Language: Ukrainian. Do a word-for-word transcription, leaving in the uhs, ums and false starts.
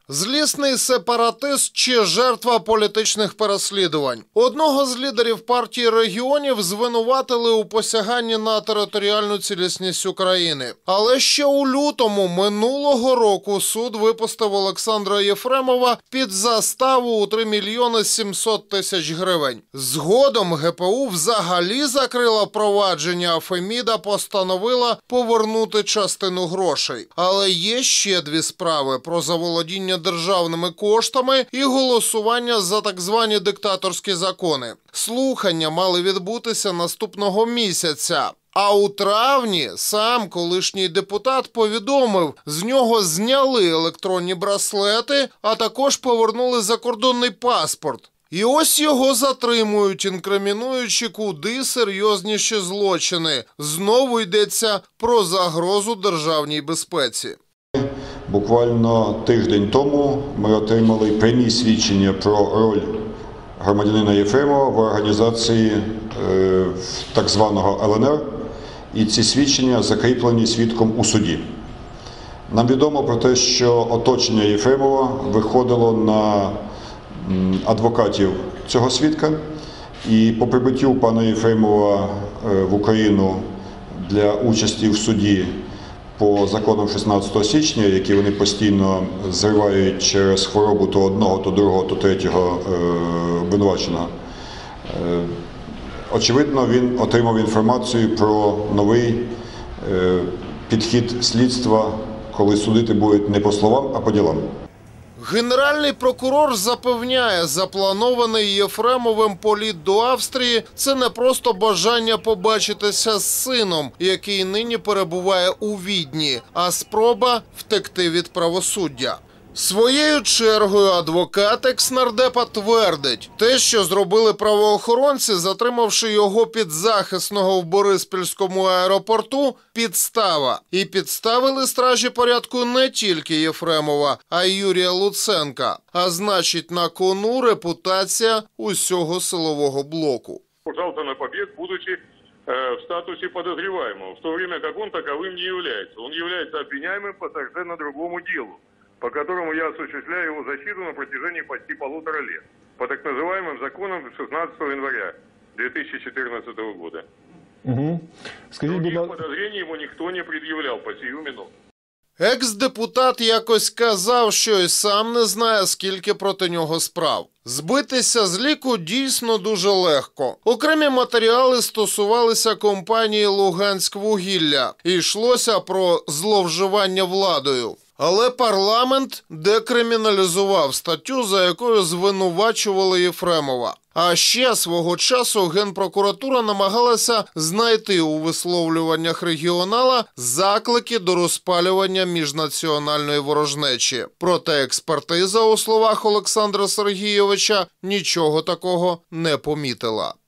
Злісний сепаратист чи жертва політичних переслідувань. Одного з лідерів партії регіонів звинуватили у посяганні на територіальну цілісність України. Але ще у лютому минулого року суд випустив Олександра Єфремова під заставу у три мільйони сімсот тисяч гривень. Згодом ге пе у взагалі закрила провадження, а Феміда постановила повернути частину грошей. Але є ще дві справи про заволодіння державними коштами і голосування за так звані диктаторські закони. Слухання мали відбутися наступного місяця. А у травні сам колишній депутат повідомив, з нього зняли електронні браслети, а також повернули закордонний паспорт. І ось його затримують, інкримінуючи куди серйозніші злочини. Знову йдеться про загрозу державній безпеці. Буквально тиждень тому ми отримали прямі свідчення про роль громадянина Єфремова в організації е, так званого ел ен ер, і ці свідчення закріплені свідком у суді. Нам відомо про те, що оточення Єфремова виходило на м, адвокатів цього свідка, і по прибуттю пана Єфремова е, в Україну для участі в суді по законам шістнадцятого січня, які вони постійно зривають через хворобу то одного, то другого, то третього обвинуваченого. Е, очевидно, він отримав інформацію про новий е, підхід слідства, коли судити будуть не по словам, а по ділам. Генеральний прокурор запевняє, запланований Єфремовим політ до Австрії – це не просто бажання побачитися з сином, який нині перебуває у Відні, а спроба втекти від правосуддя. Своєю чергою адвокат екснардепа твердить, те, що зробили правоохоронці, затримавши його підзахисного в Бориспільському аеропорту – підстава. І підставили стражі порядку не тільки Єфремова, а й Юрія Луценка. А значить, на кону репутація усього силового блоку. Пожалуйста, на побег, будучи в статусе подозреваемого, в то время как он таковым не является. Он является обвиняемым по совершенно другому делу, по которому я осуществляю его защиту на протяжении почти полутора лет, по так называемым законам шестнадцатого января две тысячи четырнадцатого года. Угу. Скажіть, Других будь ласка... подозрений ему никто не предъявлял по сию минуту. Екс-депутат якось казав, що й сам не знає, скільки проти нього справ. Збитися з ліку дійсно дуже легко. Окремі матеріали стосувалися компанії «Луганськвугілля» і йшлося про зловживання владою. Але парламент декриміналізував статтю, за якою звинувачували Єфремова. А ще свого часу Генпрокуратура намагалася знайти у висловлюваннях регіонала заклики до розпалювання міжнаціональної ворожнечі. Проте експертиза, у словах Олександра Сергійовича, нічого такого не помітила.